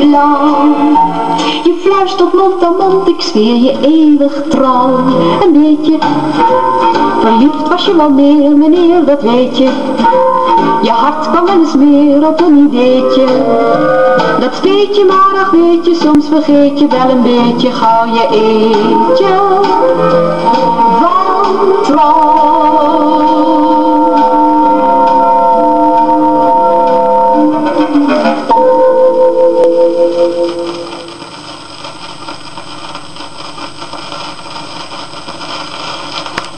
lang. Je fluistert mond aan mond, ik zweer je eeuwig trouw. Een beetje verliefd was je wel meer, meneer, dat weet je. Je hart kwam wel eens meer op een ideetje. Dat speet je maar, ach weet je, soms vergeet je wel een beetje gauw je eetje van trouw.